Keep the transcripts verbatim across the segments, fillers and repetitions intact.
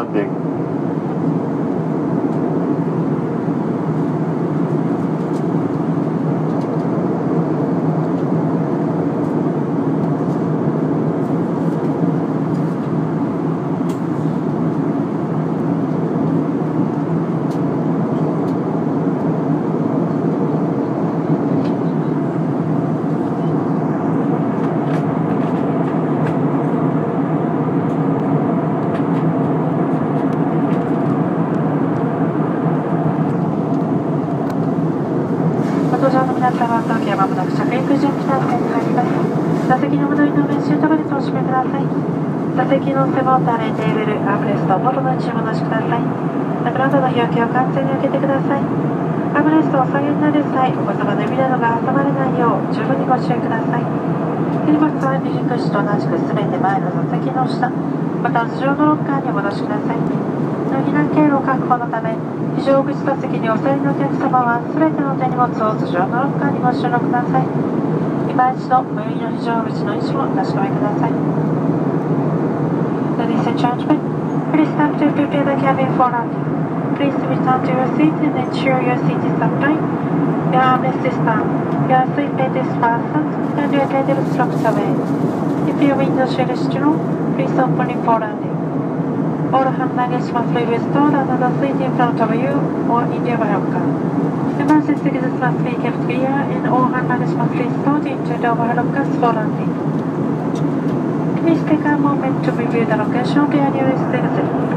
landing. ご搭乗の皆様、当機はまもなく着陸準備段階に入ります。座席の戻りの上シートベルトをお締めください。座席の背もたれ、テーブル、アームレストを元の位置にお戻しください。枕元の日よけを完全に開けてください。アームレストをお下げになる際、お子様の指などが挟まれないよう十分にご注意ください。手荷物は離陸時と同じくすべて前の座席の下、または頭上のロッカーにお戻しください。避難経路確保のため、非常口座席にお座りのお客様はすべての手荷物を頭上のロッカーにご収納ください。今一度最寄りの非常口の位置もお確かめください。Ladies and gentlemen, please stop to prepare the cabin for landing. Please return to your seat and ensure your seat is upright. Your armrest is down. Your seatbelt is fastened and your table is locked away. If your window shade is drawn, please open it for landing.All hand luggage must be restored under the seat in front of you or in your overlocker. Emergency exits must be kept clear and all hand luggage must be stored into the overlockers for landing. Please take a moment to review the location of your nearest exit.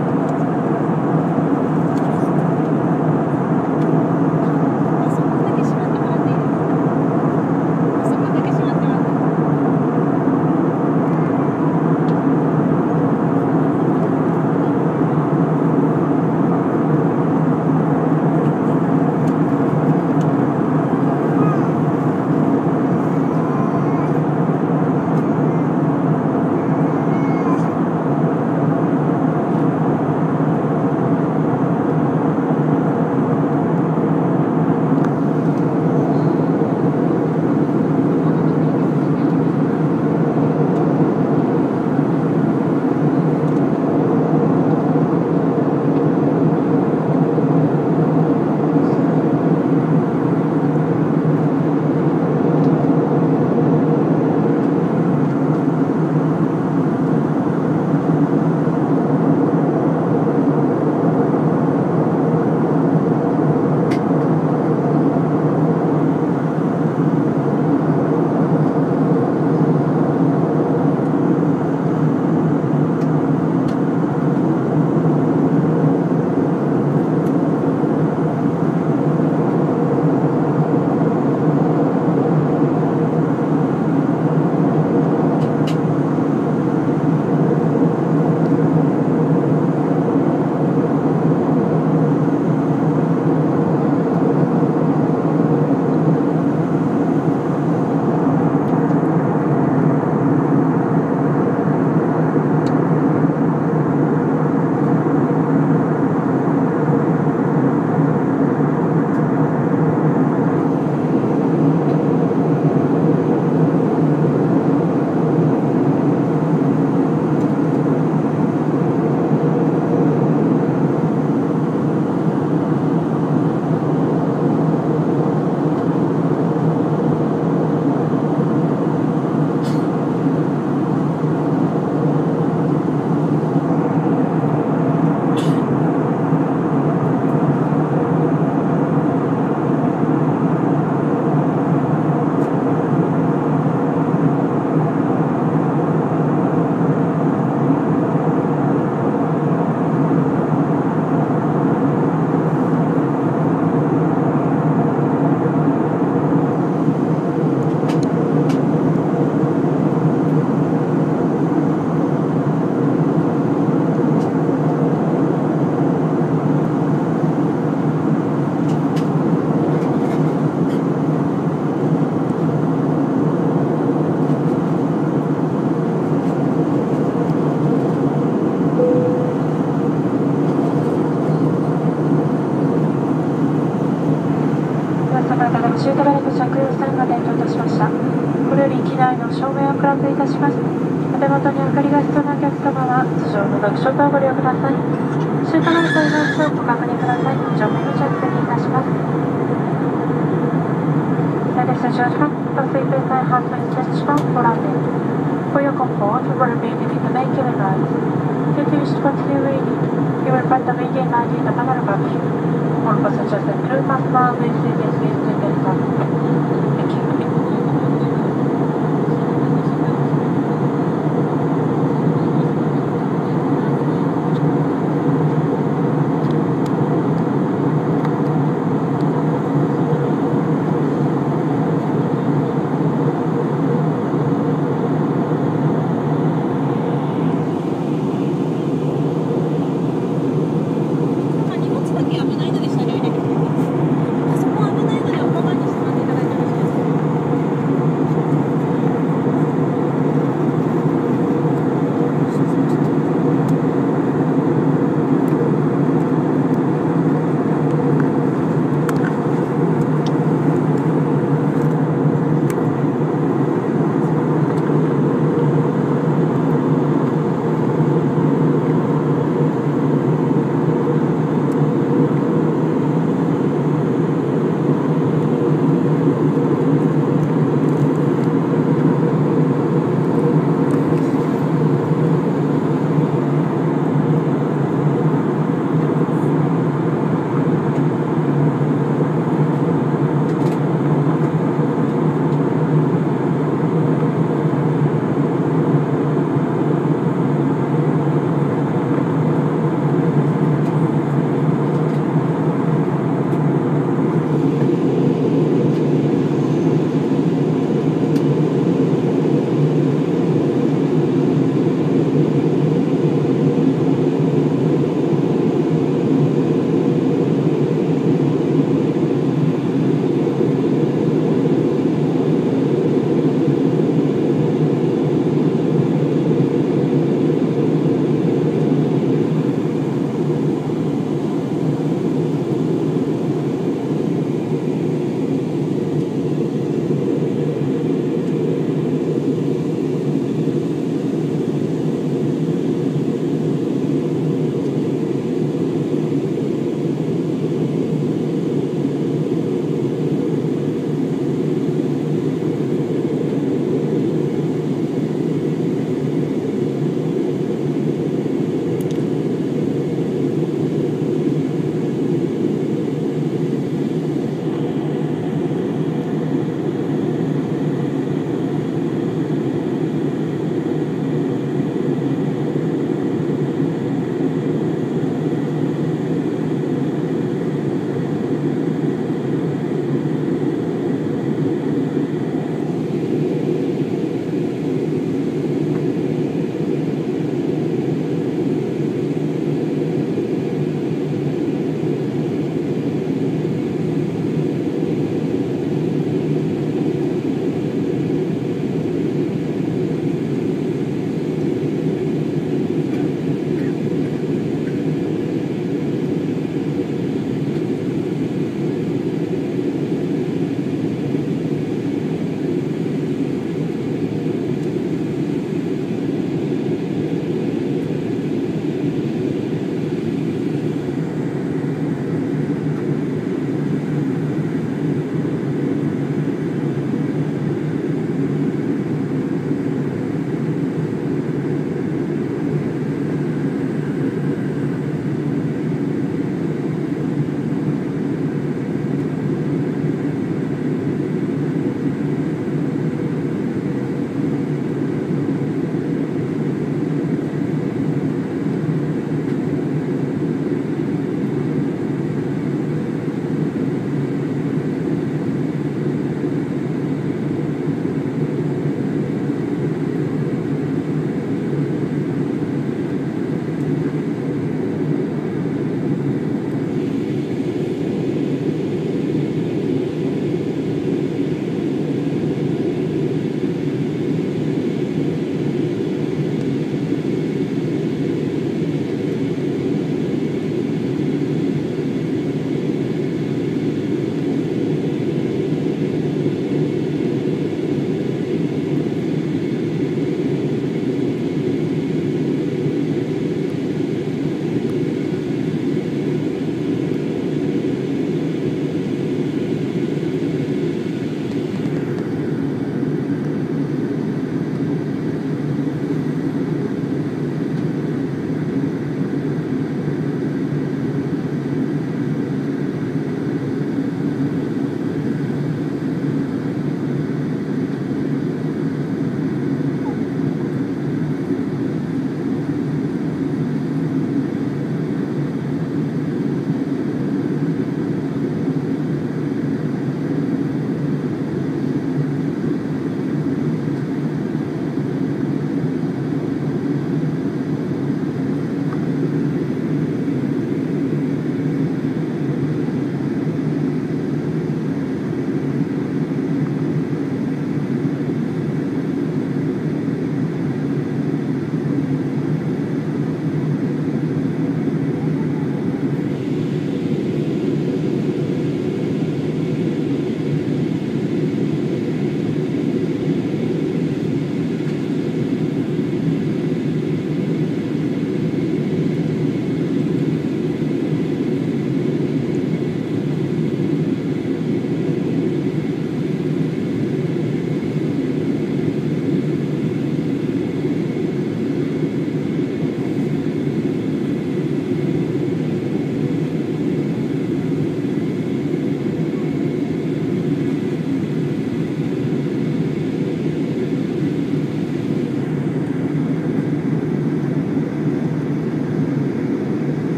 シートベルト着用されるまでといたしました。これより機内の照明を暗くいたします。 お手元に明かりが必要なお客様は頭上の読書とご利用ください。シートベルトの様子をご確認ください。乗務員の着席いたします。Ladies and gentlemen, the seatbelt sign has been switched on for landing. For your comfort, you will be leaving the main cabin lights. If you wish to continue reading, you will find the begin light in the panel above you. All passengers and crew must now leave seatbelts with seatbelt on. Thank you. 荷物だけ危ないので車両入れてくれます。パソコン危ないのでお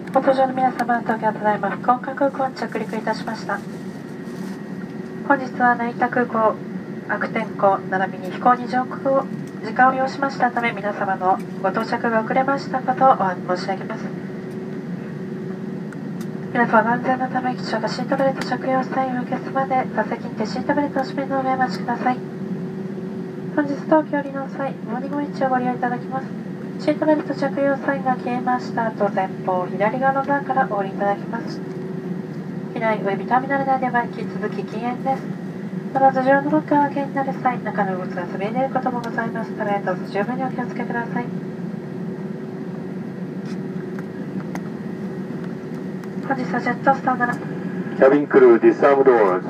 ご搭乗の皆様、東京ただいま福岡空港に着陸いたしました。本日は成田空港、悪天候並びに飛行に上空を時間を要しましたため、皆様のご到着が遅れましたことをお詫び申し上げます。皆様の安全のため、貴重なシートベルト着用サインを受けすまで座席にてシートベルトを締めの上お待ちください。本日東京離の際、モーニングウィッチをご利用いただきます。シートベルト着用サインが消えました後、前方左側のドアからお降りいただきます。機内及びターミナル内では引き続き禁煙です。また頭上のロッカーが気になる際、中の物が滑り出ることもございますため、どうぞ十分にお気をつけください。本日はジェットスターなな Cabin crew, disarm doors.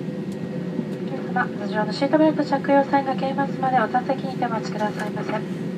頭上のシートベルト着用サインが消えますまでお座席にてお待ちくださいませ。